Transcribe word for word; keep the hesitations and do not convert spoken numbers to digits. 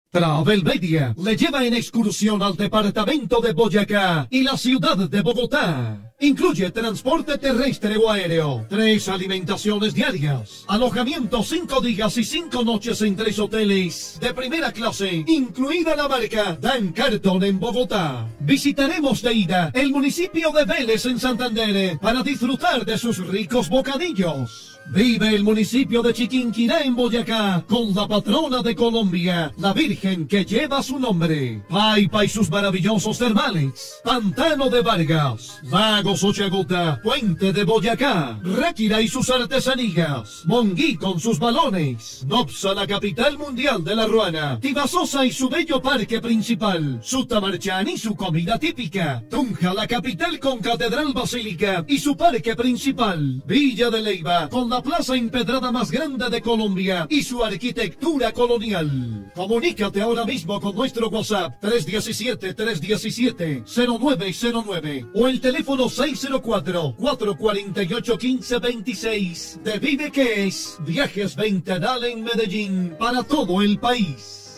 Travel Media le lleva en excursión al departamento de Boyacá y la ciudad de Bogotá. Incluye transporte terrestre o aéreo, tres alimentaciones diarias, alojamiento cinco días y cinco noches en tres hoteles de primera clase, incluida la marca Dan Carton en Bogotá. Visitaremos de ida el municipio de Vélez en Santander para disfrutar de sus ricos bocadillos. Vive el municipio de Chiquinquirá en Boyacá con la patrona de Colombia, la Virgen que lleva su nombre. Paipa y sus maravillosos termales, Pantano de Vargas, Lago Xochagota, Puente de Boyacá, Ráquira y sus artesanías, Monguí con sus balones, Nopsa, la capital mundial de la ruana, Tibasosa y su bello parque principal, Sutamarchán y su comida típica, Tunja, la capital con catedral basílica y su parque principal, Villa de Leyva con la plaza empedrada más grande de Colombia y su arquitectura colonial. Comunícate ahora mismo con nuestro WhatsApp tres uno siete, tres uno siete, cero nueve cero nueve o el teléfono seis cero cuatro, cuatro cuatro ocho, uno cinco dos seis de Vive que es Viajes Ventanal en Medellín para todo el país.